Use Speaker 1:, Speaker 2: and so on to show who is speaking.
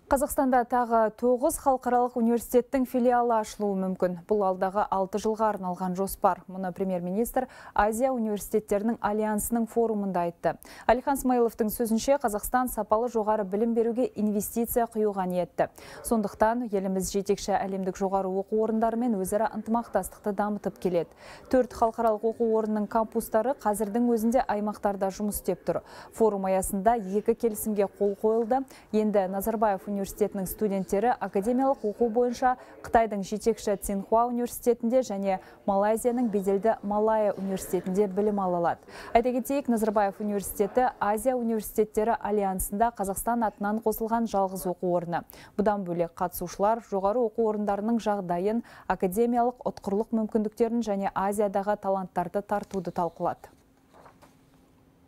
Speaker 1: Қазақстанда тағы 9 халықаралық университеттің филиалы ашылуы мүмкін. Бұл алдағы 6 жылға арналған жоспар. Мұны премьер-министр Азия университеттерінің альянсының форумында айтты. Әлихан Смайыловтың сөзінше, Қазақстан сапалы жоғары білім беруге инвестиция құюға ниетті. Сондықтан еліміз жетекші әлемдік жоғары оқу орындарымен өзара ынтымақтастықты дамытып келеді. 4 халықаралық оқу орнының кампустары қазірдің өзінде аймақтарда жұмыс істеп тұр. Форум аясында 2 келісімге қол қойылды. Енді Назарбаев университетінің студенттері академиялық оқу бойынша Қытайдың жетекші Цинхуа университетінде және Малайзияның беделді Малая университетінде білім ала алады. Айта кетейік, Назарбаев университеті Азия университеттері альянсында Қазақстан атынан қосылған жалғыз оқу орны. Бұдан бөлек қатысушылар жоғары оқу орындарының жағдайын, академиялық ұтқырлық мүмкіндіктерін және Азиядағы таланттарды тартуды талқылады.